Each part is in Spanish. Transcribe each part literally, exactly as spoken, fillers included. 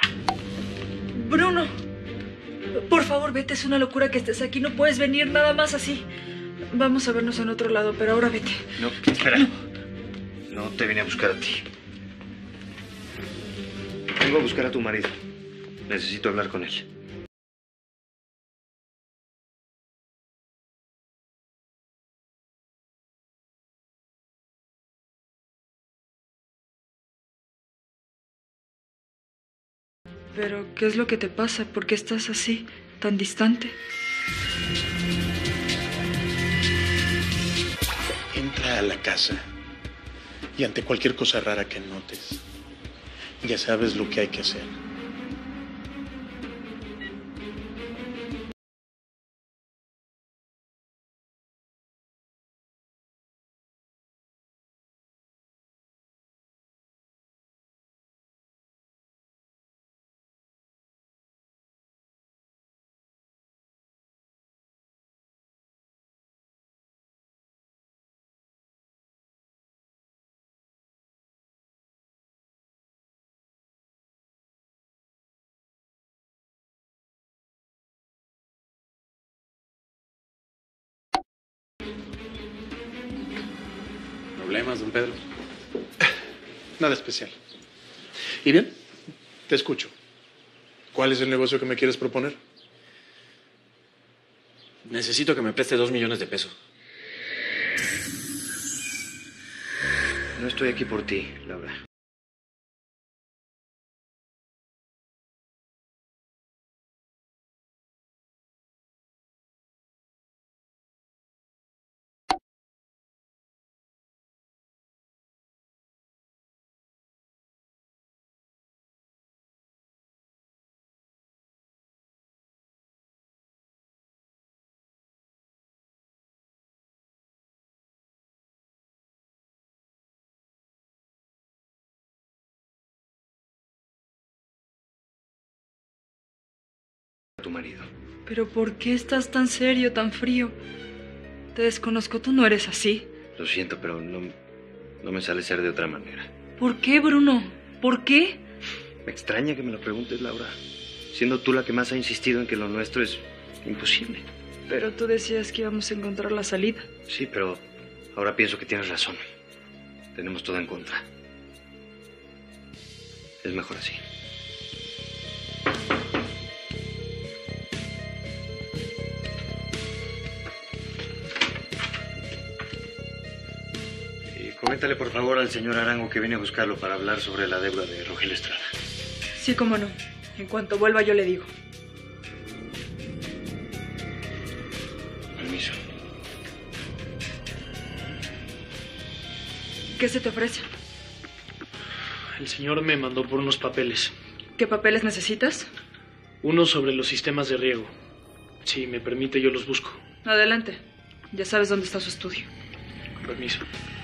Bruno, por favor, vete. Es una locura que estés aquí. No puedes venir nada más así. Vamos a vernos en otro lado, pero ahora vete. No, espera. No, no te vine a buscar a ti. Vengo a buscar a tu marido. Necesito hablar con él. pero ¿qué es lo que te pasa? ¿Por qué estás así, tan distante? Entra a la casa y ante cualquier cosa rara que notes, ya sabes lo que hay que hacer. ¿Problemas, don Pedro? Nada especial. ¿Y bien? Te escucho. ¿Cuál es el negocio que me quieres proponer? Necesito que me preste dos millones de pesos. No estoy aquí por ti, Laura. A tu marido. ¿Pero por qué estás tan serio, tan frío? Te desconozco, tú no eres así. Lo siento, pero no, no me sale ser de otra manera. ¿Por qué, Bruno? ¿Por qué? Me extraña que me lo preguntes, Laura. Siendo tú la que más ha insistido en que lo nuestro es imposible. Pero tú decías que íbamos a encontrar la salida. Sí, pero ahora pienso que tienes razón. Tenemos todo en contra. Es mejor así. Y coméntale, por favor, al señor Arango que viene a buscarlo para hablar sobre la deuda de Rogelio Estrada. Sí, cómo no. En cuanto vuelva yo le digo. Permiso. ¿Qué se te ofrece? El señor me mandó por unos papeles. ¿Qué papeles necesitas? Uno sobre los sistemas de riego. Si me permite, yo los busco. Adelante. Ya sabes dónde está su estudio. Con permiso.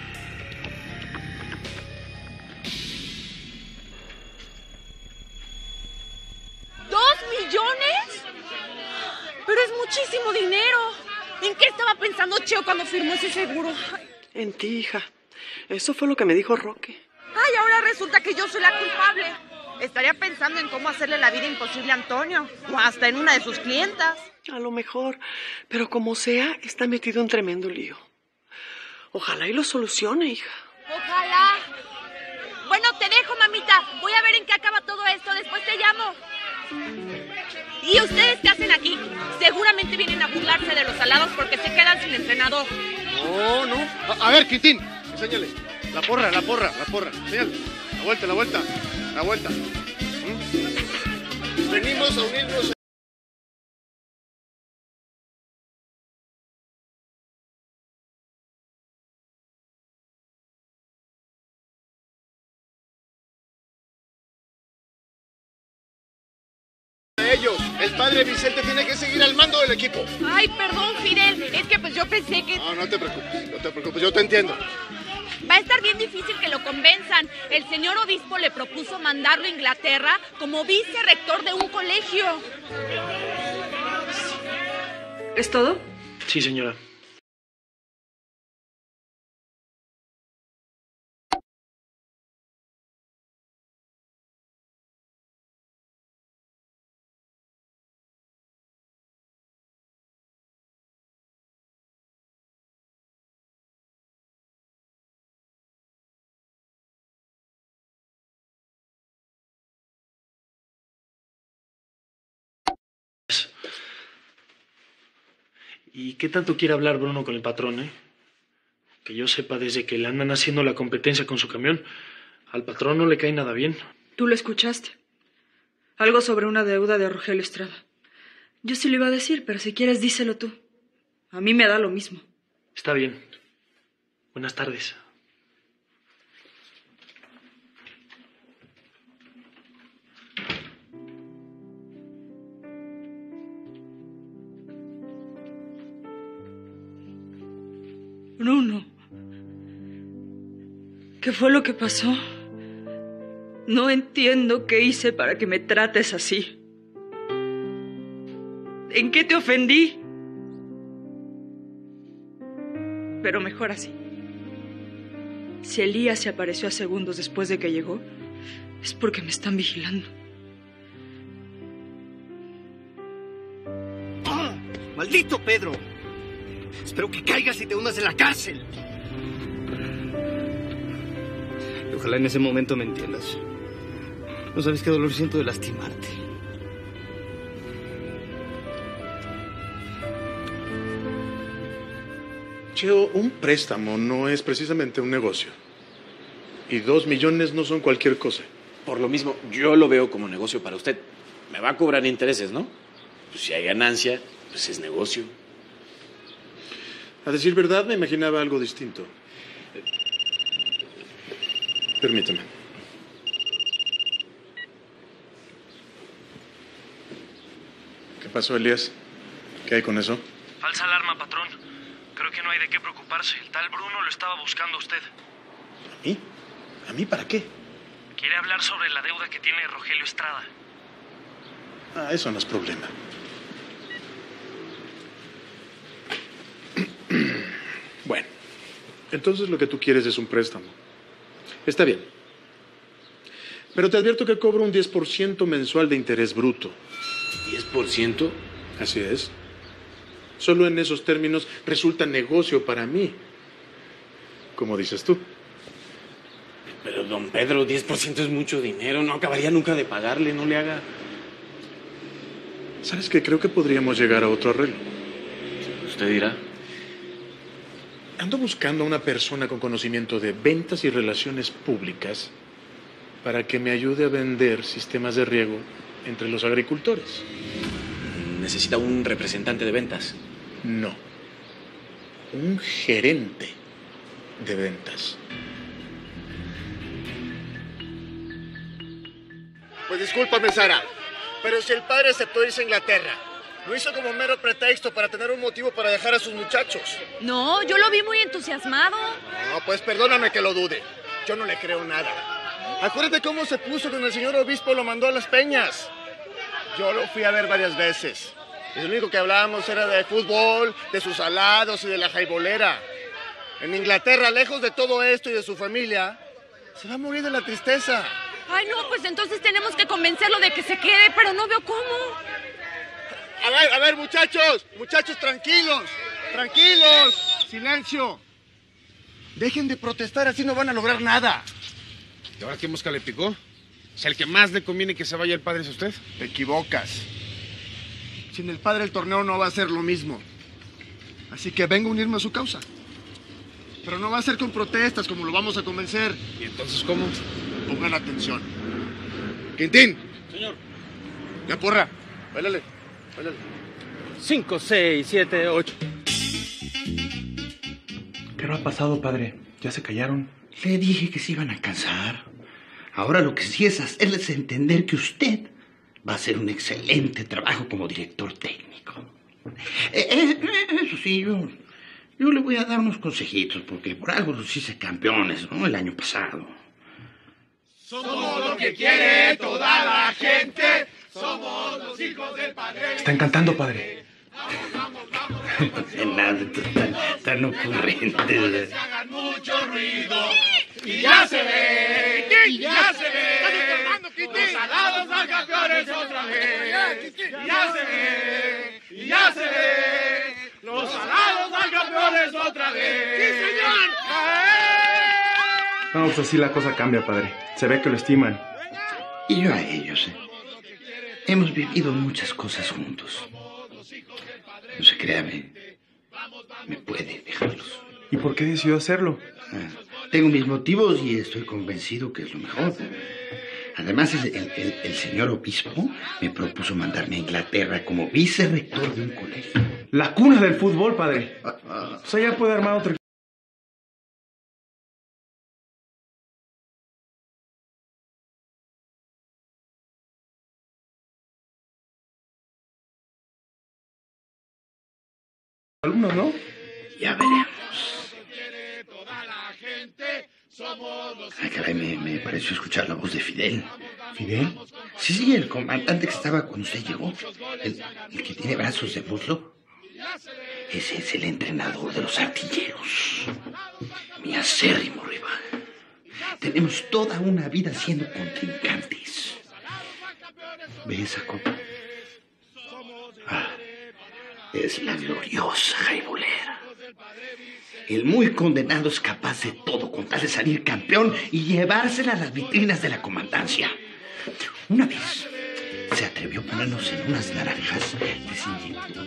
¿Dos millones? Pero es muchísimo dinero. ¿En qué estaba pensando Cheo cuando firmó ese seguro? En ti, hija. Eso fue lo que me dijo Roque. Ay, ahora resulta que yo soy la culpable. Estaría pensando en cómo hacerle la vida imposible a Antonio, o hasta en una de sus clientas. A lo mejor, pero como sea, está metido en tremendo lío. Ojalá y lo solucione, hija. Ojalá. Bueno, te dejo, mamita. Voy a ver en qué acaba todo esto. Después te llamo. ¿Y ustedes qué hacen aquí? Seguramente vienen a burlarse de los salados porque se quedan sin entrenador. No, no. A, a ver, Quintín, enséñale. La porra, la porra, la porra. Enséñale. La vuelta, la vuelta. La vuelta. ¿Mm? Venimos a unirnos. Ellos. El padre Vicente tiene que seguir al mando del equipo. Ay, perdón, Fidel. Es que pues yo pensé que... No, no te preocupes, no te preocupes, yo te entiendo. Va a estar bien difícil que lo convenzan. El señor obispo le propuso mandarlo a Inglaterra como vicerrector de un colegio. ¿Es todo? Sí, señora. ¿Y qué tanto quiere hablar Bruno con el patrón, eh? Que yo sepa, desde que le andan haciendo la competencia con su camión, al patrón no le cae nada bien. Tú lo escuchaste. Algo sobre una deuda de Rogelio Estrada. Yo sí lo iba a decir, pero si quieres díselo tú. A mí me da lo mismo. Está bien. Buenas tardes. Bruno, ¿qué fue lo que pasó? No entiendo qué hice para que me trates así. ¿En qué te ofendí? Pero mejor así. Si Elías se apareció a segundos después de que llegó, es porque me están vigilando. ¡Ah! ¡Maldito Pedro! Espero que caigas y te hundas en la cárcel. Y ojalá en ese momento me entiendas. No sabes qué dolor siento de lastimarte. Cheo, un préstamo no es precisamente un negocio. Y dos millones no son cualquier cosa. Por lo mismo, yo lo veo como negocio para usted. Me va a cobrar intereses, ¿no? Pues si hay ganancia, pues es negocio. A decir verdad, me imaginaba algo distinto. Permíteme. ¿Qué pasó, Elías? ¿Qué hay con eso? Falsa alarma, patrón. Creo que no hay de qué preocuparse. El tal Bruno lo estaba buscando a usted. ¿A mí? ¿A mí para qué? Quiere hablar sobre la deuda que tiene Rogelio Estrada. Ah, eso no es problema. Bueno, entonces lo que tú quieres es un préstamo. Está bien. Pero te advierto que cobro un diez por ciento mensual de interés bruto. ¿diez por ciento? Así es. Solo en esos términos resulta negocio para mí. Como dices tú. Pero, don Pedro, diez por ciento es mucho dinero. No acabaría nunca de pagarle, no le haga... ¿Sabes qué? Creo que podríamos llegar a otro arreglo. Usted dirá. Ando buscando a una persona con conocimiento de ventas y relaciones públicas para que me ayude a vender sistemas de riego entre los agricultores. ¿Necesita un representante de ventas? No. Un gerente de ventas. Pues discúlpame, Sara, pero si el padre aceptó irse a Inglaterra, lo hizo como mero pretexto para tener un motivo para dejar a sus muchachos. No, yo lo vi muy entusiasmado. No, pues perdóname que lo dude. Yo no le creo nada. Acuérdate cómo se puso cuando el señor obispo lo mandó a las peñas. Yo lo fui a ver varias veces. Y lo único que hablábamos era de fútbol, de sus alados y de la jaibolera. En Inglaterra, lejos de todo esto y de su familia, se va a morir de la tristeza. Ay, no, pues entonces tenemos que convencerlo de que se quede, pero no veo cómo. A ver, a ver, muchachos, muchachos, tranquilos, tranquilos, silencio. Dejen de protestar, así no van a lograr nada. ¿Y ahora qué mosca le picó? ¿Es el que más le conviene que se vaya el padre es usted? Te equivocas. Sin el padre el torneo no va a ser lo mismo. Así que vengo a unirme a su causa. Pero no va a ser con protestas como lo vamos a convencer. ¿Y entonces cómo? Pongan atención. Quintín. Señor. La porra. Báilale. Báilale. Cinco, seis, siete, ocho. ¿Qué no ha pasado, padre? ¿Ya se callaron? Le dije que se iban a cansar. Ahora lo que sí es hacerles entender que usted va a hacer un excelente trabajo como director técnico. Eh, eh, eso sí, yo, yo le voy a dar unos consejitos, porque por algo los hice campeones, ¿no? El año pasado. Somos lo que quiere toda la gente. Somos los hijos del padre. Están cantando, padre. Vamos, vamos, vamos. De nada, tan, tan ocurrente. Hagan mucho ruido. Y ya se ve, y ya se ve. Los alados van campeones otra vez. Y ya se ve, y ya se ve. Los alados van campeones otra vez. ¡Sí, señor! No, pues así la cosa cambia, padre. Se ve que lo estiman. Y yo a ellos, ¿eh? Hemos vivido muchas cosas juntos. No se crea, ¿eh? me puede dejarlos. ¿Y por qué decidió hacerlo? Ah, tengo mis motivos y estoy convencido que es lo mejor. Además, el, el, el, el señor obispo me propuso mandarme a Inglaterra como vicerrector de un colegio. La cuna del fútbol, padre. O sea, ya puede armar otro. Alumnos, ¿no? Ya veremos. Ay, caray, me, me pareció escuchar la voz de Fidel. ¿Fidel? Sí, sí, el comandante que estaba cuando usted llegó. El, el que tiene brazos de muslo. Ese es el entrenador de los artilleros. Mi acérrimo rival. Tenemos toda una vida siendo contrincantes. ¿Ve esa copa? Ah, es la gloriosa jaibolera. El muy condenado es capaz de todo con tal de salir campeón y llevársela a las vitrinas de la comandancia. Una vez se atrevió a ponernos en unas naranjas de Singapur.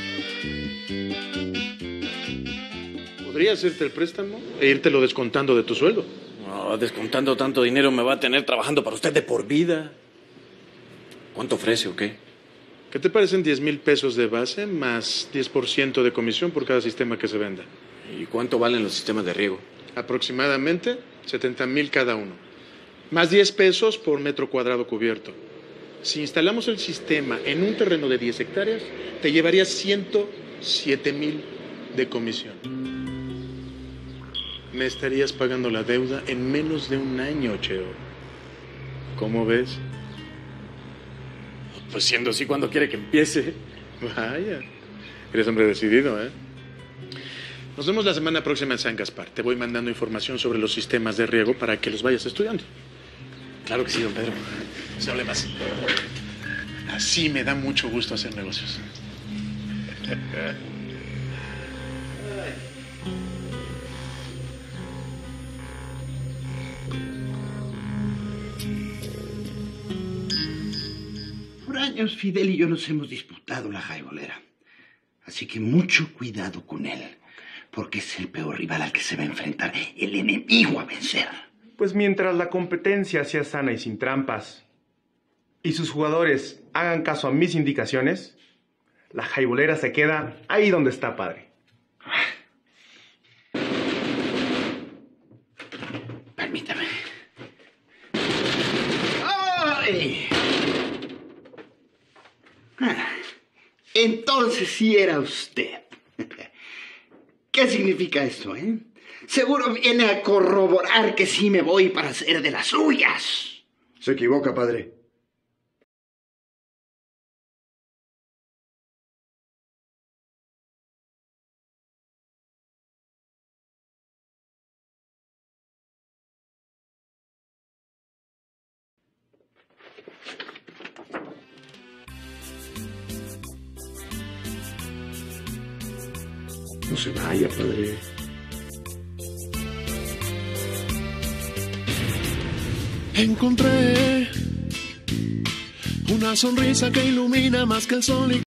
¿Podría hacerte el préstamo e írtelo descontando de tu sueldo? No, descontando tanto dinero me va a tener trabajando para usted de por vida. ¿Cuánto ofrece o qué? ¿Qué te parecen diez mil pesos de base más diez por ciento de comisión por cada sistema que se venda? ¿Y cuánto valen los sistemas de riego? Aproximadamente setenta mil cada uno. Más diez pesos por metro cuadrado cubierto. Si instalamos el sistema en un terreno de diez hectáreas, te llevarías ciento siete mil de comisión. Me estarías pagando la deuda en menos de un año, Cheo. ¿Cómo ves? Pues siendo así, ¿cuándo quiere que empiece? Vaya, eres hombre decidido, ¿eh? Nos vemos la semana próxima en San Gaspar. Te voy mandando información sobre los sistemas de riego para que los vayas estudiando. Claro que sí, don Pedro. Se hable más. Así me da mucho gusto hacer negocios. Por años, Fidel y yo nos hemos disputado la jaibolera. Así que mucho cuidado con él, porque es el peor rival al que se va a enfrentar, el enemigo a vencer. Pues mientras la competencia sea sana y sin trampas, y sus jugadores hagan caso a mis indicaciones, la jaibolera se queda ahí donde está, padre. Permítame. ¡Ay! Ah, entonces sí era usted. ¿Qué significa esto, eh? Seguro viene a corroborar que sí me voy para hacer de las suyas. Se equivoca, padre. No se vaya, padre. Encontré una sonrisa que ilumina más que el sol y